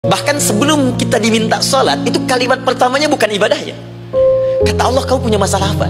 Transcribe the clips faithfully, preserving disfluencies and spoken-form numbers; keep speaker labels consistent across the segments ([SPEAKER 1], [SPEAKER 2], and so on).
[SPEAKER 1] Bahkan sebelum kita diminta sholat, itu kalimat pertamanya bukan ibadah ya. Kata Allah, kamu punya masalah apa?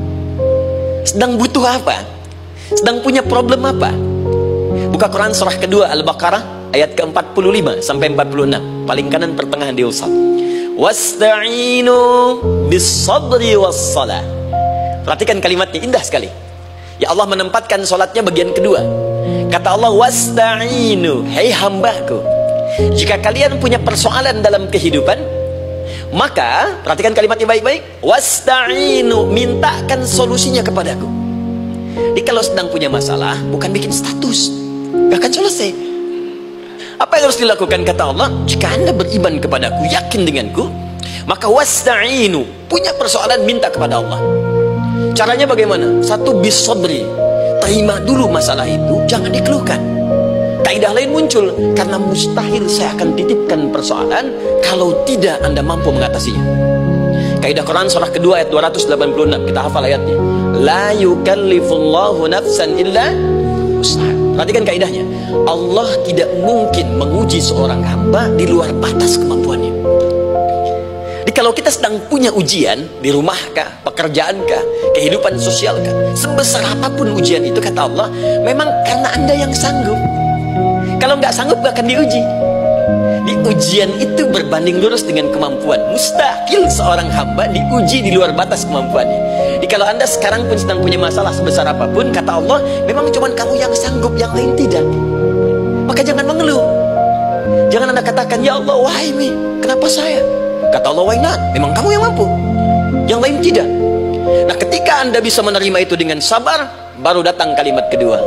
[SPEAKER 1] Sedang butuh apa? Sedang punya problem apa? Buka Quran surah kedua Al-Baqarah ayat ke empat puluh lima sampai empat puluh enam, paling kanan pertengahan di usap. Wasta'inu bis-sabri was-salah. Perhatikan kalimatnya, indah sekali. Ya Allah menempatkan sholatnya bagian kedua. Kata Allah, wasta'inu, hei hambaku, jika kalian punya persoalan dalam kehidupan, maka perhatikan kalimatnya baik-baik. Wasta'inu, mintakan solusinya kepadaku. Jadi kalau sedang punya masalah, bukan bikin status, gak akan selesai. Apa yang harus dilakukan? Kata Allah, jika anda beriman kepadaku, yakin denganku, maka wasta'inu, punya persoalan, minta kepada Allah. Caranya bagaimana? Satu, bis-sabri, terima dulu masalah itu, jangan dikeluhkan. Kaidah lain muncul, karena mustahil saya akan titipkan persoalan kalau tidak anda mampu mengatasinya. Kaidah Quran surah kedua ayat dua ratus delapan puluh enam, kita hafal ayatnya. La yukallifullahu nafsan illa wus'aha. Perhatikan kaidahnya. Allah tidak mungkin menguji seorang hamba di luar batas kemampuannya. Jadi kalau kita sedang punya ujian di rumahkah, pekerjaankah, kehidupan sosialkah, sebesar apapun ujian itu, kata Allah, memang karena anda yang sanggup. Kalau nggak sanggup nggak akan diuji. Di ujian itu berbanding lurus dengan kemampuan. Mustahil seorang hamba diuji di luar batas kemampuannya. Jadi kalau anda sekarang pun sedang punya masalah sebesar apapun, kata Allah, memang cuma kamu yang sanggup, yang lain tidak. Maka jangan mengeluh. Jangan anda katakan, ya Allah, why me? Kenapa saya? Kata Allah, why not? Memang kamu yang mampu, yang lain tidak. Nah, ketika anda bisa menerima itu dengan sabar, baru datang kalimat kedua,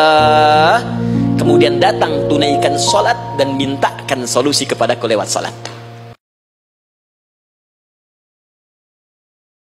[SPEAKER 1] wassalah. Kemudian datang tunaikan sholat dan mintakan solusi kepadaku lewat sholat.